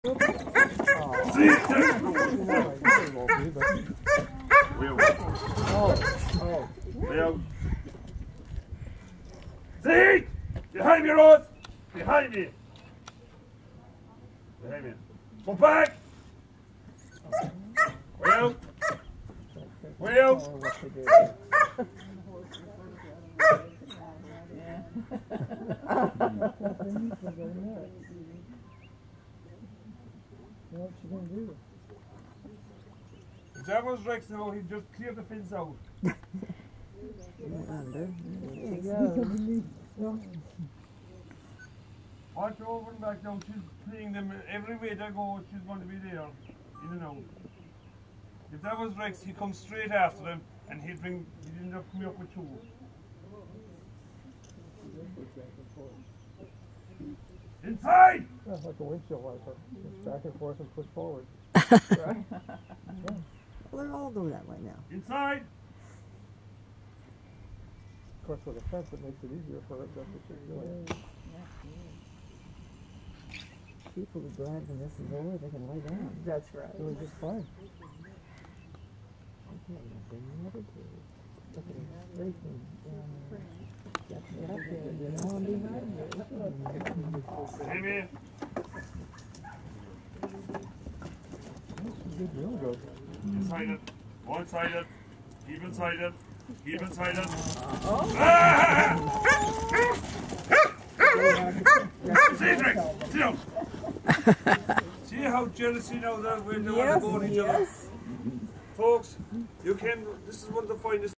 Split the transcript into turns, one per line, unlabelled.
See! Behind me, Rose! Behind me! Behind me. Come back! Well? Well? If that was Rex now, he'd just clear the fence out. Watch over and back now, she's playing them every way they go, she's going to be there, in and out. If that was Rex, he'd come straight after them and he'd end up coming up with two. Inside!
That's like a windshield wiper. Just back and forth and push forward.
Right. Well, they're all doing that right now.
Inside!
Of course, with a fence, it makes it easier for it. That's what you're doing.
People are glad when this is over, they can lay down.
That's right.
Doing just fine.
Okay, they never do. Look at them racing down there. Got to get up there and get on behind you.
Amy!
Good real good.
Inside it. One-sided. It. Keep inside it. Keep inside it. See, Rex! Sit down! See how jealous you know that we're going to go at each other? Folks, this is one of the finest